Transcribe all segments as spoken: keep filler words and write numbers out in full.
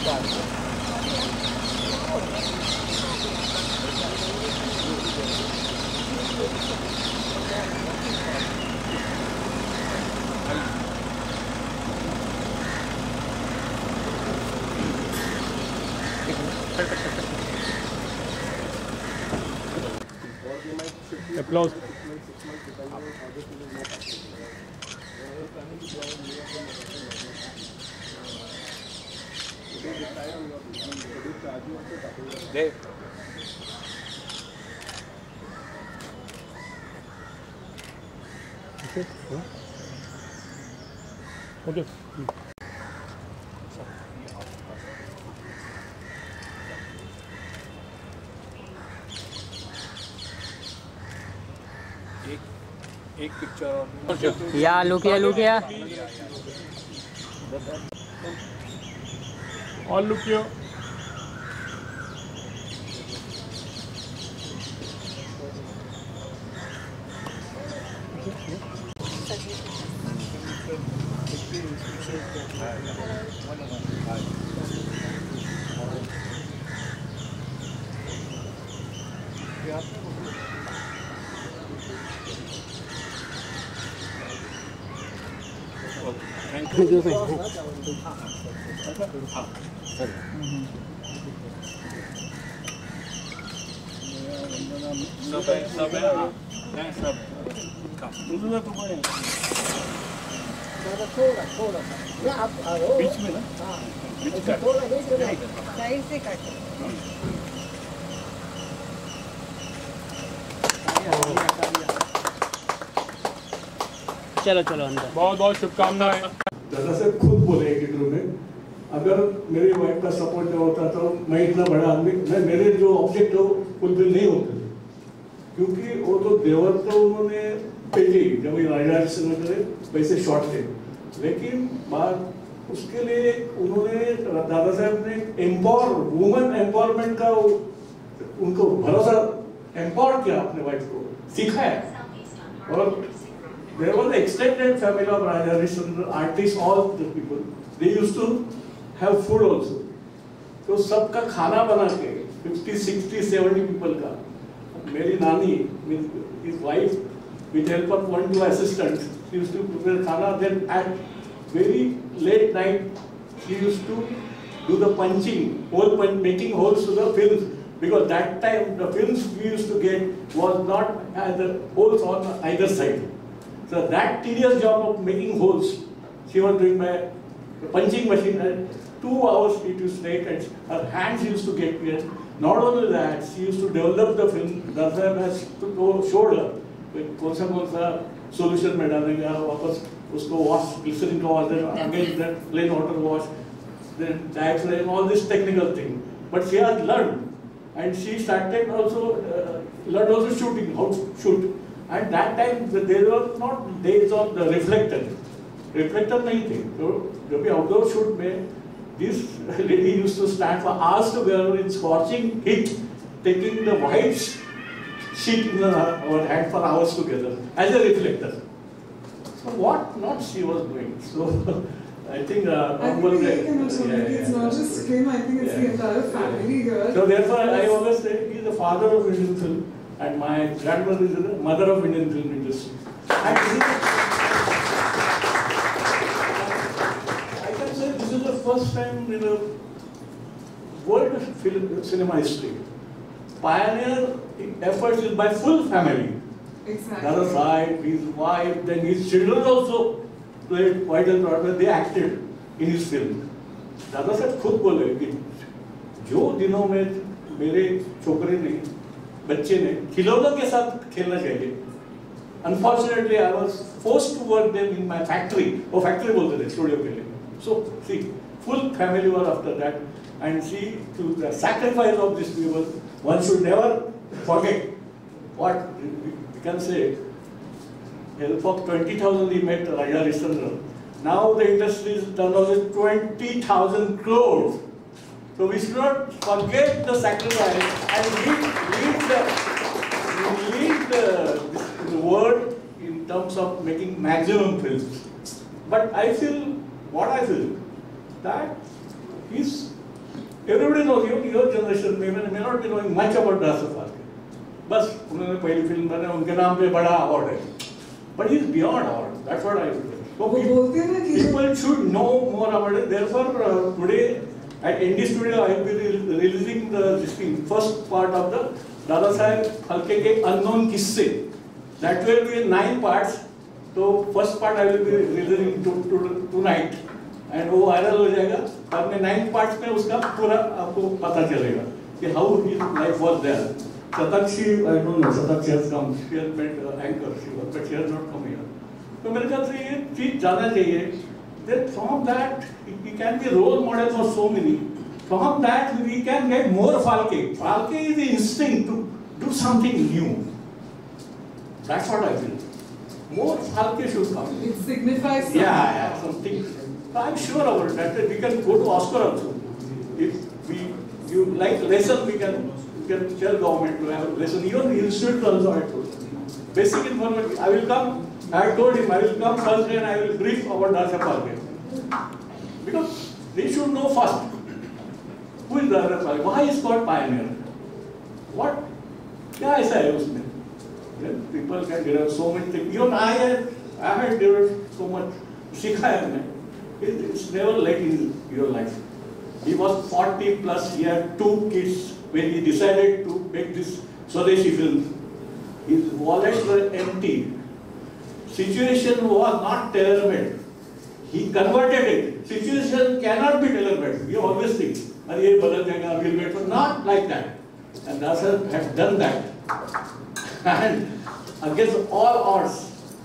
Applause. Dave. Okay. Okay. एक एक picture या look here, look here. All look here. Thank you. सब है सब है हैं सब दूसरा तो कोई थोड़ा थोड़ा ये आप बीच में ना हाँ बीच का थोड़ा साइड से काट चलो चलो अंदर। बहुत बहुत शुभकामनाएं। दादा साहब खुद बोले एक इंटरव्यू में, अगर मेरी वाइफ का सपोर्ट नहीं होता तो मैं इतना बड़ा आदमी, मैं मेरे जो ऑब्जेक्ट हो फुलफिल नहीं होते थे, क्योंकि वो तो देवर तो उन्होंने पहले जब ये राजा से करे वैसे शॉर्ट थे, लेकिन बात उसके लिए उन्होंने दादा साहब ने एम्पावर वुमेन एम्पावरमेंट का उनको भरोसा एम्पावर किया अपने वाइफ को सिखाया। और there was the extended family of Raja Harishchandra, artists, all the people. They used to have food also. तो सबका खाना बना के fifty, sixty, seventy people का, मेरी नानी with his wife with help of one two assistants, she used to prepare खाना. Then at very late night she used to do the punching, hole punch, making holes to the films, because that time the films we used to get was not either holes on either side. So that tedious job of making holes, she was doing by the punching machine, and two hours it used to take, and her hands used to get weird. Not only that, she used to develop the film. Darshan has to go showed her कौन सा कौन सा solution में डालेंगे, वापस उसको wash, glycerin का wash, then again that plain water wash, then diaphragm, all this technical thing. But she has learned, and she started also uh, learned also shooting, how to shoot. And that time there were not days of the reflector, reflector नहीं थे, तो जब भी outdoor shoot में this lady used to stand for hours together in scorching heat, taking the white sheet in our hand for hours together as a reflector. So what not she was doing. So I think uh, I think they can also, yeah, it's yeah, not just him, I think it's yeah. the entire family here. So therefore I always say he is the father of Indian film, and my grandmother is the mother of Indian film industry. And this is, I can say this is the first time in the world film cinema history. Pioneer efforts is by full family. Exactly. Dada Sahib, his wife, then his children also played vital part. They acted in his film. Dada Sahib खुद बोले कि जो दिनों में मेरे छोकरे ने बच्चे ने खिलौनों के साथ खेलना चाहिए. Unfortunately, I was forced to work them in my factory. वो factory बोलते थे स्टूडियो के लिए. So see, full family were after that, and see to the sacrifice of these people, one should never forget what we can say. Help of twenty thousand he met Raja Harishchandra. Now the industry is done over twenty thousand crores. So we should not forget the sacrifice and lead, lead the lead the, the world in terms of making maximum films. But I feel what I feel that his Everybody knows, even your generation may, may not be knowing much about Darsa Phalke. बस उन्होंने पहली film बनाई, उनके नाम पे बड़ा award है. But he is beyond award. That's what I feel. So people, people should know more about it. Therefore, uh, today at N D Studio, I will be re releasing the this thing, first part of the Dada Saheb Phalke ke Unknown Kisse. That will be in nine parts. So first part I will be releasing to, to, tonight, and वो viral हो जाएगा. अपने nine parts में उसका पूरा आपको पता चलेगा कि how his life was there. Satakshi, I don't know, Satakshi has come. She has met uh, anchor, she was, but she has not come here. तो मेरे ख्याल से ये चीज जाना चाहिए. That from that we can be role model for so many. From that we can get more Phalke. Phalke is the instinct to do something new. That's what I feel. More Phalke should come. It signifies something. Yeah, yeah, something. I'm sure about that. That we can go to Oscar also. If we, you like lesson, we can, we can tell government to have a lesson. Even the institute also I told. Basic information. I will come. I told him I will come Thursday and I will brief about Darsa Phalke. Because they should know first. Who is Darsa Phalke? Why is called pioneer? What? क्या ऐसा है उसमें? Then people can derive so many things. Even I had, I had derived so much. सीखा है मैं. It's never late in your life. He was forty plus. He had two kids when he decided to make this Swadeshi film. His wallet was empty. Situation was not tailor-made. He converted it. Situation cannot be tailor-made. We always think, "Arey, badal jayega, we'll wait for." Not like that. And Darsa had done that. And against all odds,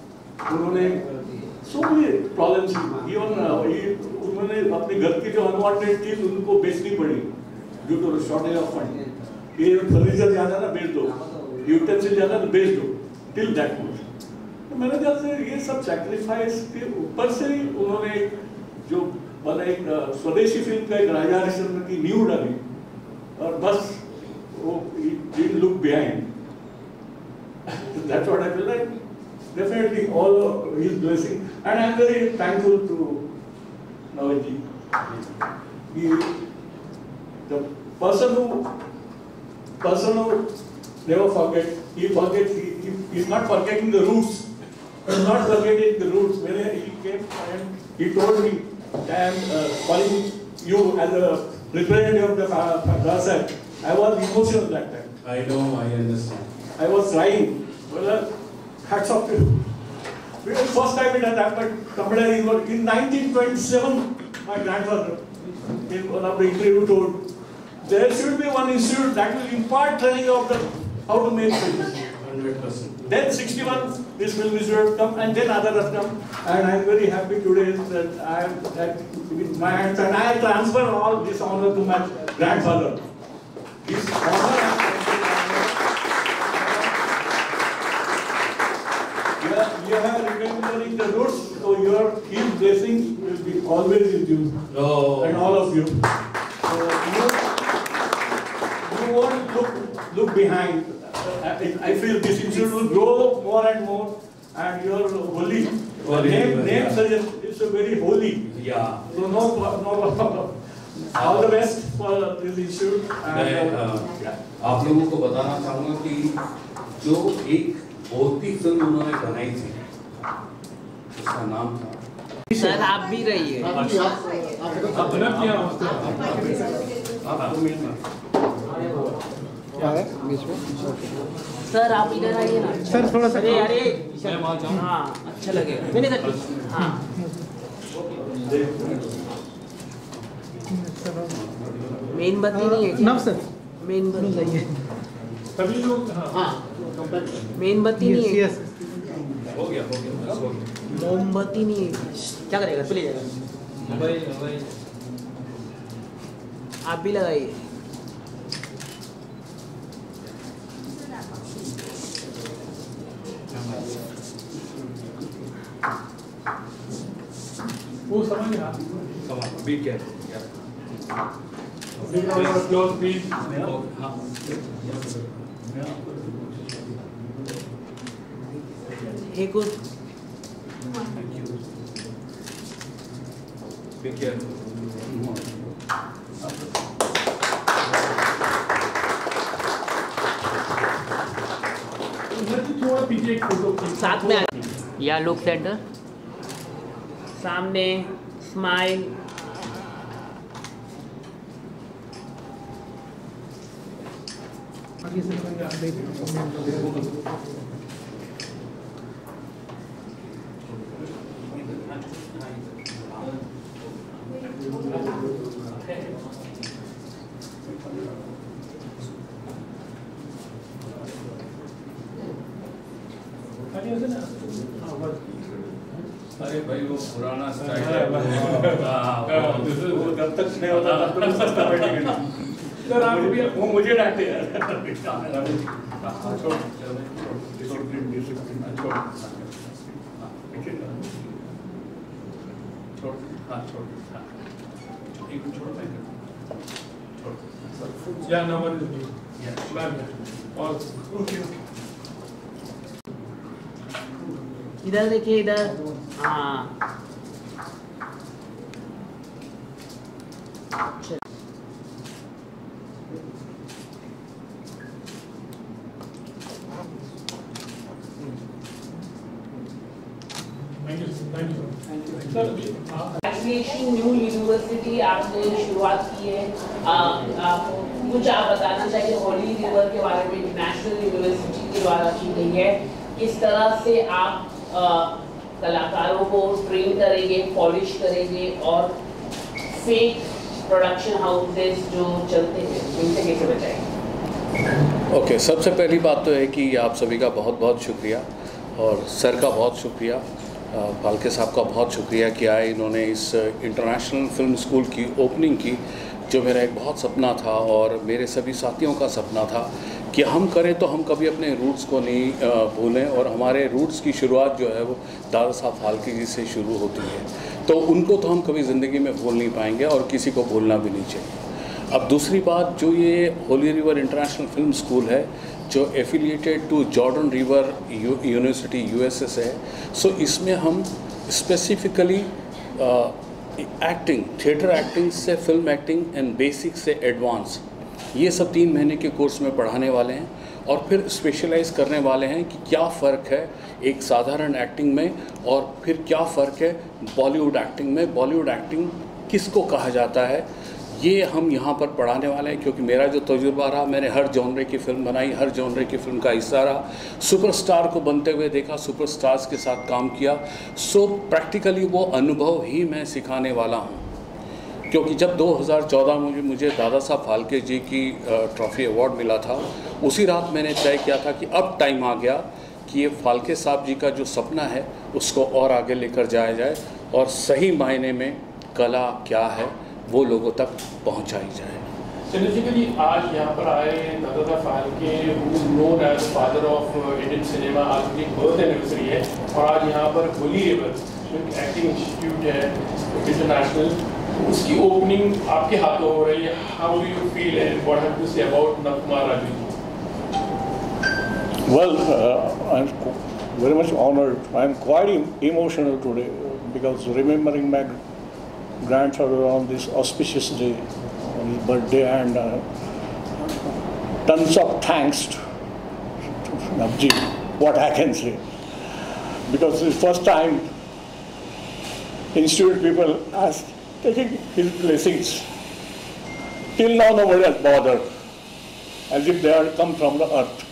so many problems. Even उन्होंने अपने घर की जो unwanted चीज उनको बेचनी पड़ी due to shortage of fund. ये फर्नीचर जाना ना बेच दो, यूटेंसिल जाना तो बेच दो. Till that much. तो मेरे ख्याल से ये सब सैक्रिफाइस के ऊपर से ही उन्होंने जो बना एक स्वदेशी फिल्म का एक राजा हरिश्चंद्र की नींव डाली और बस वो didn't look behind. That's what I feel like. Definitely all his blessing, and I am very thankful to Navaji. He, the person who, person who never forget. He forgets. He, he, he is not forgetting the roots. He is not forgetting the roots. When he came and he told me, I am uh, calling you as a representative of the Darsa. I was emotional that time. I know. I understand. I was crying. Well, uh, hats off to you. Because first time it had happened, Kamada in nineteen twenty-seven, my grandfather, in one of the interview told, there should be one institute that will impart training of the how to make films. one hundred percent. Then sixty-one, this film institute come, and then other has come. And I am very happy today that I am that with my hands, and I transfer all this honor to my grandfather. This honor. You are remembering the roots, so your his blessings will be always with you Oh. and all of you. So you, you won't look look behind. I, I feel this institute will grow more and more, and you are holy. Holy, name name yeah. suggests it's a very holy. Yeah. So no no problem. All the best for this institute. मैं And, a, uh, yeah. आप लोगों को बताना चाहूँगा कि जो एक बहुत ही फिल्म उन्होंने बनाई थी, उसका नाम था। सर आप भी रहिए। आप बना क्या? आप दो मिनट में। क्या है बीच में? सर आप इधर आइए ना। सर थोड़ा सा अरे अरे हाँ अच्छा लगेगा। मैंने सर हाँ मेन बत्ती नहीं है नव सर मेन बत्ती है सभी लोग हाँ मेन बत्ती नहीं है यस हो गया हो गया बस हो गया। मोमबत्ती नहीं है क्या करेगा चले जाएगा भाई भाई आप भी लगाइए वो समझ गया Come on, be careful. Yeah. Please close please Oh, हाँ. हे कुछ Thank you. Be careful. पीछे एक फोटो साथ में या लुक सेंटर सामने स्माइल आगे से अरे भाई वो पुराना स्टाइल है वो जब तक नहीं होता तब तक सस्ता बैठेगा सर आप भी वो मुझे डांटे यार या नंबर और इधर देखिए इधर हाँ न्यू यूनिवर्सिटी आपने शुरुआत की है आ, आ, कुछ आप बताना चाहिए होली रिवर के बारे में नेशनल यूनिवर्सिटी के द्वारा की गई है किस तरह से आप आ, कलाकारों को ट्रेन करेंगे पॉलिश करेंगे और फेक प्रोडक्शन हाउसेस जो चलते हैं उनसे कैसे बचाएंगे। ओके okay, सबसे पहली बात तो है कि आप सभी का बहुत बहुत शुक्रिया और सर का बहुत शुक्रिया फाल्के साहब का बहुत शुक्रिया कि आए इन्होंने इस इंटरनेशनल फिल्म स्कूल की ओपनिंग की जो मेरा एक बहुत सपना था और मेरे सभी साथियों का सपना था कि हम करें तो हम कभी अपने रूट्स को नहीं भूलें और हमारे रूट्स की शुरुआत जो है वो दादा साहब फाल्के जी से शुरू होती है तो उनको तो हम कभी ज़िंदगी में भूल नहीं पाएंगे और किसी को भूलना भी नहीं चाहिए। अब दूसरी बात जो ये Holy River International film school है जो affiliated to Jordan River University USS है सो इसमें हम स्पेसिफिकली एक्टिंग थिएटर एक्टिंग से फिल्म एक्टिंग एंड बेसिक से एडवांस ये सब तीन महीने के कोर्स में पढ़ाने वाले हैं और फिर स्पेशलाइज करने वाले हैं कि क्या फ़र्क है एक साधारण एक्टिंग में और फिर क्या फ़र्क है बॉलीवुड एक्टिंग में बॉलीवुड एक्टिंग किसको कहा जाता है ये हम यहाँ पर पढ़ाने वाले हैं क्योंकि मेरा जो तजुर्बा रहा मैंने हर जॉनरे की फ़िल्म बनाई हर जॉनरे की फ़िल्म का हिस्सा रहा सुपरस्टार को बनते हुए देखा सुपरस्टार्स के साथ काम किया सो प्रैक्टिकली वो अनुभव ही मैं सिखाने वाला हूँ क्योंकि जब दो हज़ार चौदह में मुझे मुझे दादा साहब फाल्के जी की ट्रॉफ़ी अवार्ड मिला था उसी रात मैंने तय किया था कि अब टाइम आ गया कि ये फाल्के साहब जी का जो सपना है उसको और आगे लेकर जाया जाए और सही मायने में कला क्या है वो लोगों तक पहुंचाई जाए। चंद्रशेखर जी आज यहाँ पर आए Dada Saheb Phalke who is known as father of Indian cinema आज उनकी बर्थ एनिवर्सरी है और आज यहाँ पर होली रिवर जो एक्टिंग इंस्टीट्यूट है इंटरनेशनल उसकी ओपनिंग आपके हाथों हो रही है how do you feel and what have to say about Navkumar Raju ji? Well, uh, I'm very much honored. I'm quite emotional today because remembering my grandfather on this auspicious day, on his birthday, and uh, tons of thanks to, to Navji, what I can say. Because it's the first time institute people are taking his blessings. Till now nobody has bothered, as if they had come from the earth.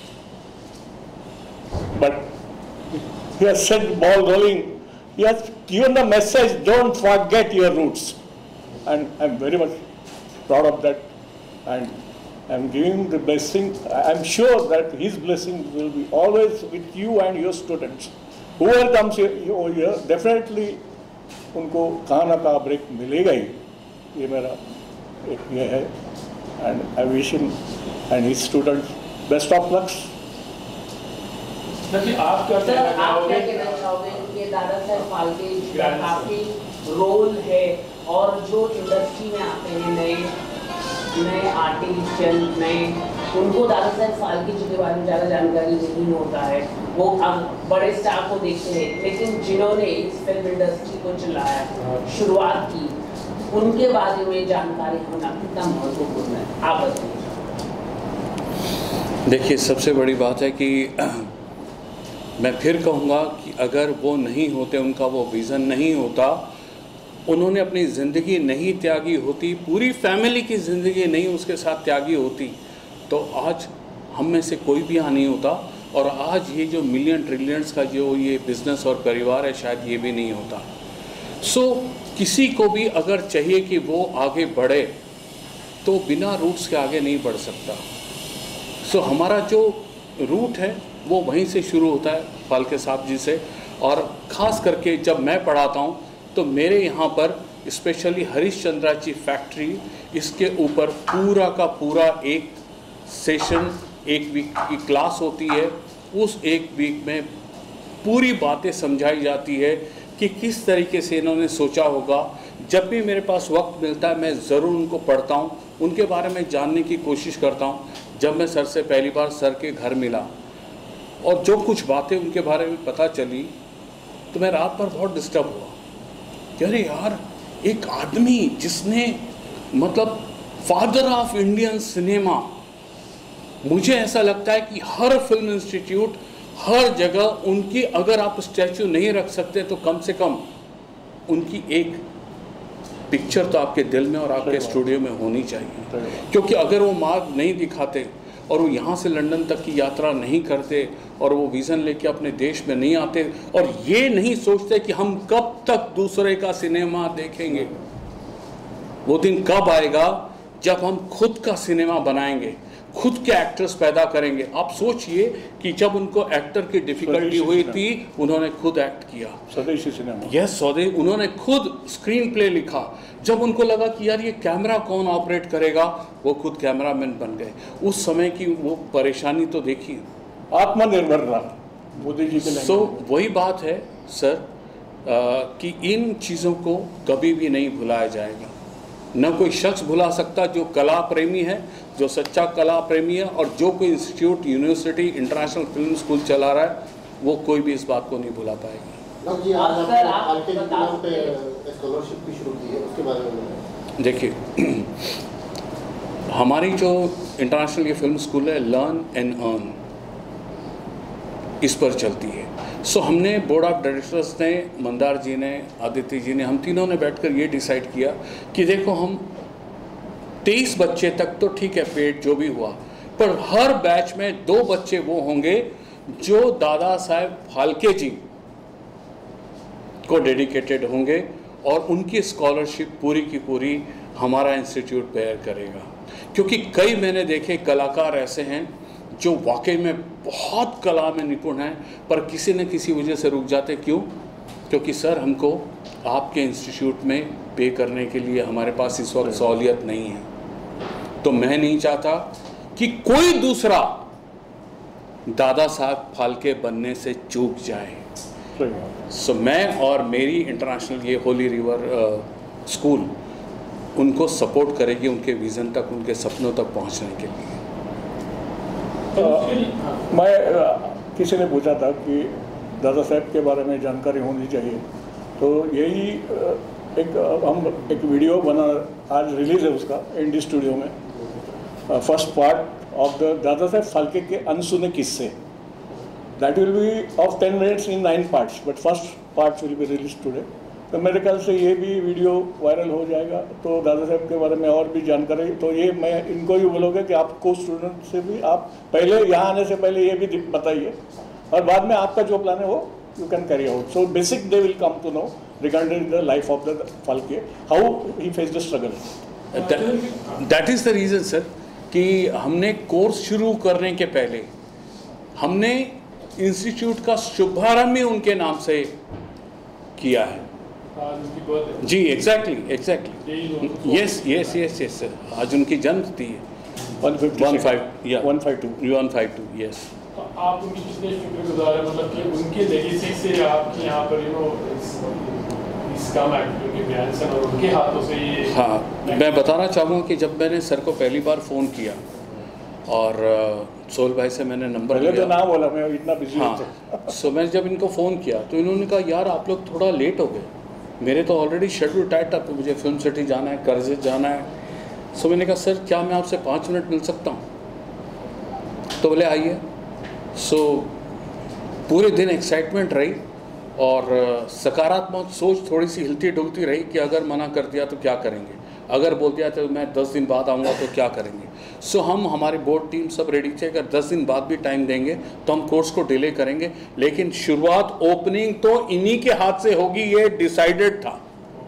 But he has set the ball rolling. He has given the message, don't forget your roots. And I'm very much proud of that. And I'm giving the blessing. I'm sure that his blessing will be always with you and your students. Whoever comes here, here definitely उनको कहाँ ना कहाँ break मिलेगा ही. ये मेरा एक ये है. And I wish him and his students best of luck. नहीं आप क्या सर कहना आप चाहोगे? क्या कहना चाहोगे कि दादा साहब फाल्के जी का काफी रोल है और जो इंडस्ट्री में आते हैं नए नए आर्टिस्ट नए उनको दादा साहब फाल्के जी के बारे में ज़्यादा जानकारी नहीं होता है वो अब बड़े स्टार को देखते हैं लेकिन जिन्होंने इस फिल्म इंडस्ट्री को चलाया शुरुआत की उनके बारे में जानकारी होना कितना महत्वपूर्ण है आप बताइए। देखिए सबसे बड़ी बात है कि मैं फिर कहूँगा कि अगर वो नहीं होते, उनका वो विज़न नहीं होता, उन्होंने अपनी ज़िंदगी नहीं त्यागी होती, पूरी फैमिली की ज़िंदगी नहीं उसके साथ त्यागी होती, तो आज हम में से कोई भी यहाँ नहीं होता, और आज ये जो मिलियन ट्रिलियंस का जो ये बिज़नेस और परिवार है, शायद ये भी नहीं होता। सो so, किसी को भी अगर चाहिए कि वो आगे बढ़े, तो बिना रूट्स के आगे नहीं बढ़ सकता। सो so, हमारा जो रूट है वो वहीं से शुरू होता है, फाल्के साहब जी से। और ख़ास करके जब मैं पढ़ाता हूँ तो मेरे यहाँ पर स्पेशली हरीश चंद्रा जी फैक्ट्री, इसके ऊपर पूरा का पूरा एक सेशन, एक वीक की क्लास होती है। उस एक वीक में पूरी बातें समझाई जाती है कि किस तरीके से इन्होंने सोचा होगा। जब भी मेरे पास वक्त मिलता है मैं ज़रूर उनको पढ़ता हूँ, उनके बारे में जानने की कोशिश करता हूँ। जब मैं सर से पहली बार सर के घर मिला और जो कुछ बातें उनके बारे में पता चली, तो मैं रात भर बहुत डिस्टर्ब हुआ कि अरे यार, एक आदमी जिसने मतलब फादर ऑफ इंडियन सिनेमा, मुझे ऐसा लगता है कि हर फिल्म इंस्टीट्यूट, हर जगह उनकी अगर आप स्टैचू नहीं रख सकते तो कम से कम उनकी एक पिक्चर तो आपके दिल में और आपके स्टूडियो में होनी चाहिए। क्योंकि अगर वो मार्ग नहीं दिखाते और वो यहाँ से लंदन तक की यात्रा नहीं करते और वो विज़न लेके अपने देश में नहीं आते और ये नहीं सोचते कि हम कब तक दूसरे का सिनेमा देखेंगे, वो दिन कब आएगा जब हम खुद का सिनेमा बनाएंगे, खुद के एक्टर्स पैदा करेंगे। आप सोचिए कि जब उनको एक्टर की डिफिकल्टी हुई थी, उन्होंने खुद एक्ट किया स्वदेशी सिनेमा। यस, स्वदेशी। उन्होंने खुद स्क्रीन प्ले लिखा। जब उनको लगा कि यार ये कैमरा कौन ऑपरेट करेगा, वो खुद कैमरामैन बन गए। उस समय की वो परेशानी तो देखिए, आत्मनिर्भर रहा मोदी जी के। सो so, वही बात है सर, आ, कि इन चीज़ों को कभी भी नहीं भुलाया जाएगा। न कोई शख्स भुला सकता जो कला प्रेमी है, जो सच्चा कला प्रेमी है, और जो कोई institute, university, international film school चला रहा है, वो कोई भी इस बात को नहीं भुला पाएगा। जी, आज आपने के नाम पे स्कॉलरशिप भी शुरू की है, उसके बारे में देखिए, हमारी जो इंटरनेशनल ये फिल्म स्कूल है, लर्न एंड अर्न, इस पर चलती है। सो so, हमने बोर्ड ऑफ डायरेक्टर्स ने, मंदार जी ने, आदित्य जी ने, हम तीनों ने बैठकर ये डिसाइड किया कि देखो, हम तेईस बच्चे तक तो ठीक है पेड जो भी हुआ, पर हर बैच में दो बच्चे वो होंगे जो दादा साहेब फाल्के जी को डेडिकेटेड होंगे और उनकी स्कॉलरशिप पूरी की पूरी हमारा इंस्टीट्यूट बेयर करेगा। क्योंकि कई मैंने देखे कलाकार ऐसे हैं जो वाकई में बहुत कला में निपुण हैं, पर किसी न किसी वजह से रुक जाते। क्यों? क्योंकि सर, हमको आपके इंस्टीट्यूट में पे करने के लिए हमारे पास इस वक्त सहूलियत नहीं है। तो मैं नहीं चाहता कि कोई दूसरा दादा साहब फाल्के बनने से चूक जाए। सो so, मैं और मेरी इंटरनेशनल ये होली रिवर स्कूल उनको सपोर्ट करेगी उनके विज़न तक, उनके सपनों तक पहुंचने के लिए। आ, मैं आ, किसी ने पूछा था कि दादा साहब के बारे में जानकारी होनी चाहिए, तो यही आ, एक आ, हम एक वीडियो बना, आज रिलीज़ है उसका इंडी स्टूडियो में, first part of the Dada Saheb Phalke के अनसुने किस्से। That will be of ten minutes in nine parts, but first part will be release today. तो मेरे ख्याल से ये भी वीडियो वायरल हो जाएगा, तो दादा साहब के बारे में और भी जानकारी, तो ये मैं इनको ही बोलोगे कि आपको स्टूडेंट से भी आप पहले यहाँ आने से पहले ये भी बताइए, और बाद में आपका जो प्लान है वो you can carry out. So basic they will come to know regarding the life of the Phalke, how he face the struggle. That is the reason sir कि हमने कोर्स शुरू करने के पहले हमने इंस्टीट्यूट का शुभारंभ ही उनके नाम से किया है। जी, exactly exactly yes yes yes yes sir, आज उनकी जन्म तिथि है। वन फाइव या one five two one five two yes. आप उनकी कितने शुक्रगुजार हैं, मतलब कि उनके लेगेसी से आपके यहाँ पर यू नो इस काम एक्टर के बयान से और उनके हाथों से ये। हाँ, मैं बताना चाहूँगा कि जब मैंने सर को पहली बार फ़ोन किया और सोल भाई से मैंने नंबर लिया, तो ना बोला, मैं इतना बिजी हाँ, सो मैंने जब इनको फ़ोन किया तो इन्होंने कहा यार आप लोग थोड़ा लेट हो गए, मेरे तो ऑलरेडी शेड्यूल टाइट था, मुझे फिल्म सिटी जाना है, कर्जत जाना है। सो मैंने कहा सर क्या मैं आपसे पाँच मिनट मिल सकता हूँ? तो बोले आइए। सो पूरे दिन एक्साइटमेंट रही और सकारात्मक सोच थोड़ी सी हिलती डुलती रही कि अगर मना कर दिया तो क्या करेंगे, अगर बोल दिया तो मैं दस दिन बाद आऊँगा तो क्या करेंगे। सो हम हमारी बोर्ड टीम सब रेडी थे, अगर दस दिन बाद भी टाइम देंगे तो हम कोर्स को डिले करेंगे, लेकिन शुरुआत ओपनिंग तो इन्हीं के हाथ से होगी, ये डिसाइडेड था।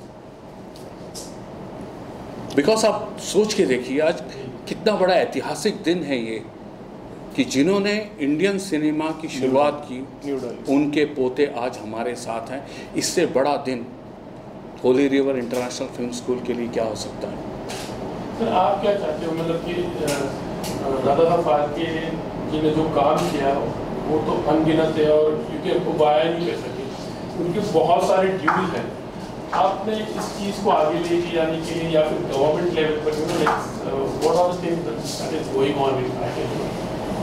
बिकॉज आप सोच के देखिए आज कितना बड़ा ऐतिहासिक दिन है ये कि जिन्होंने इंडियन सिनेमा की शुरुआत की उनके पोते आज हमारे साथ हैं। इससे बड़ा दिन Holy River International film School के लिए क्या हो सकता है। सर आप क्या चाहते हो, मतलब कि दादा साहब फाल्के जी ने जो काम किया वो तो अनगिनत है और क्योंकि आपको बयां नहीं कर सके, उनके बहुत सारे ड्यूटीज हैं। आपने इस चीज़ को आगे लेके जाने के लिए या फिर गवर्नमेंट लेवल पर what are the things that is going on with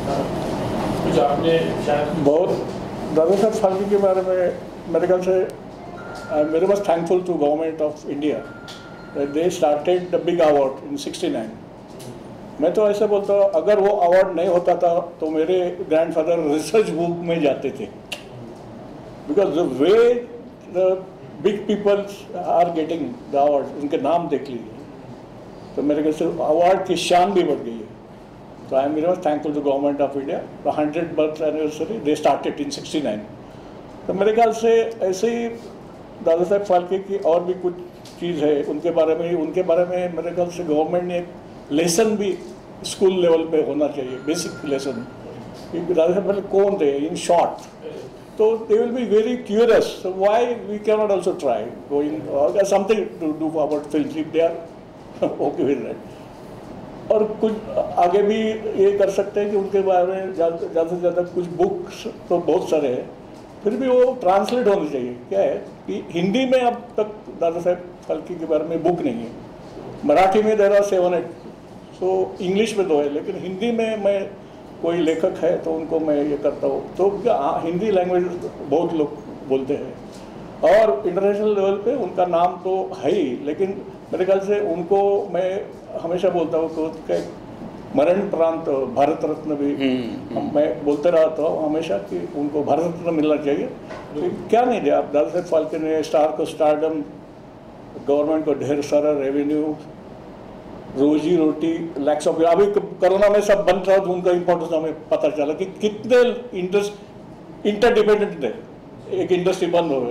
कुछ आपने शायद बहुत दादा साहब फाल्के के बारे में मेरे ख्याल से I am very much thankful to government of India that they started the big award in sixty nine. मैं तो ऐसे बोलता हूँ अगर वो अवार्ड नहीं होता था तो मेरे ग्रैंडफादर रिसर्च बुक में जाते थे, because the way the big peoples are getting the award, उनके नाम देख लीजिए तो मेरे ख्याल से अवार्ड की शान भी बढ़ गई है। तो I am very much thankful to government of India, the hundred birth anniversary they started in sixty nine. तो मेरे ख्याल से ऐसे ही दादा साहब फाल्के की और भी कुछ चीज़ है उनके बारे में उनके बारे में मेरे ख्याल से गवर्नमेंट ने लेसन भी स्कूल लेवल पे होना चाहिए, बेसिक लेसन कि दादा साहब फाल्के कौन थे इन शॉर्ट। तो they will be very curious, so why we can not also try going something to do about film if they are okay with that. और कुछ आगे भी ये कर सकते हैं कि उनके बारे में ज़्यादा से ज़्यादा कुछ बुक्स तो बहुत सारे हैं, फिर भी वो ट्रांसलेट होने चाहिए। क्या है कि हिंदी में अब तक दादा साहब फाल्के के बारे में बुक नहीं है, मराठी में there are seven eight, so English में दो है, लेकिन हिंदी में मैं कोई लेखक है तो उनको मैं ये करता हूँ। तो हिंदी लैंग्वेज बहुत लोग बोलते हैं और इंटरनेशनल लेवल पे उनका नाम तो है ही, लेकिन मेरे ख्याल से उनको मैं हमेशा बोलता हूँ कि मरण प्रांत भारत रत्न भी हम मैं बोलते रहता हूँ हमेशा कि उनको भारत रत्न मिलना चाहिए। तो क्या नहीं दिया आप दादा साहब फाल्के ने, स्टार को स्टारडम, गवर्नमेंट को ढेर सारा रेवेन्यू, रोजी रोटी, लैक्स ऑफ। अभी कोरोना में सब बंद रहा तो उनका इम्पोर्टेंस हमें पता चला कि कितने इंडस्ट इंटरडिपेंडेंट थे, एक इंडस्ट्री बंद हो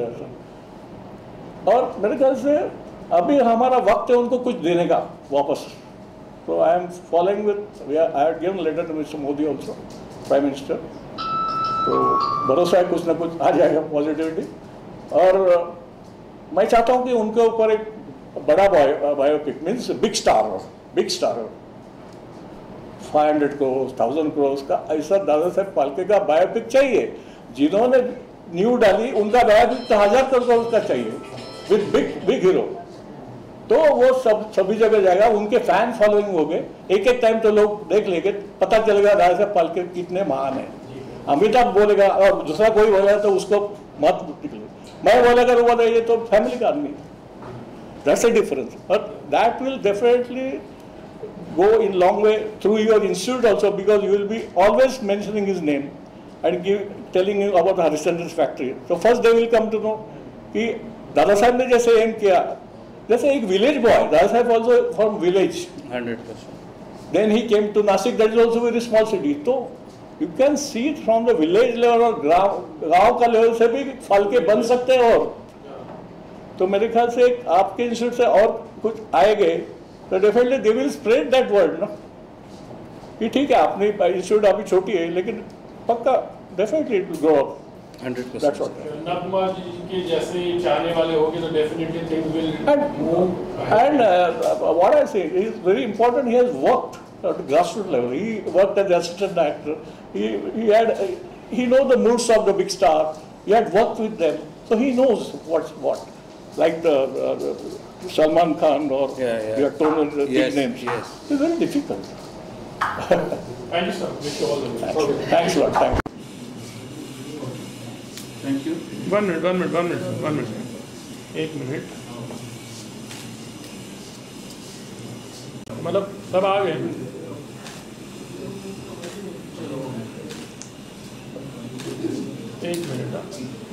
गया। और मेरे ख्याल से अभी हमारा वक्त है उनको कुछ देने का वापस। So I am following with, we are, I had given letter to Mister Modi also, Prime Minister. तो भरोसा है कुछ ना कुछ आ जाएगा पॉजिटिविटी। और मैं चाहता हूँ कि उनके ऊपर एक बड़ा biopic means big star big star five hundred crore thousand crore का ऐसा दादा साहब फाल्के का बायोपिक चाहिए। जिन्होंने न्यू डाली उनका बायोपिक तो हजार करोड़ का चाहिए विद बिग बिग हीरो। तो वो सब सभी जगह जाएगा, उनके फैन फॉलोइंग हो गए, एक एक टाइम तो लोग देख लेंगे, पता चलेगा दादा साहब फाल्के कितने महान है। अमिताभ बोलेगा और दूसरा कोई बोलेगा तो उसको मत निकले, मैं बोलेगा तो बोले ये तो फैमिली का आदमी, that's a difference. But that will definitely go in long way through your institute also, because you will be always mentioning his name and give, telling you about Harishchandra's factory. So first they will come to know कि दादा साहब ने जैसे M किया, जैसे एक village boy, Dada Saheb also from village. Hundred percent. Then he came to Nasik, that is also very small city. तो you can see it from the village level और गाँव गाँव का लेवल से भी फाल्के बन सकते हैं। और तो मेरे ख्याल से आपके इंस्टीट्यूट से और कुछ आएंगे तो definitely they will spread that word ना कि ठीक है अपनी इंस्टीट्यूट अभी छोटी है लेकिन पक्का definitely it will grow up hundred that's percent. Nand Kumar ji के जैसे चाहने वाले होंगे तो definitely things will and uh, what I say is very important. He has worked at grassroots level. He worked as assistant actor. He he had uh, he knows the moods of the big star. He had worked with them, so he knows what's what. Like the, uh, the Salman Khan or Yeah, yeah. your total uh, Yes, big names. yes. It's very difficult. Thank you sir, wish you all the best. Thanks a lot. Thank you. Thank you. One minute one minute one minute one minute एक minute, मतलब सब आ गए. एक minute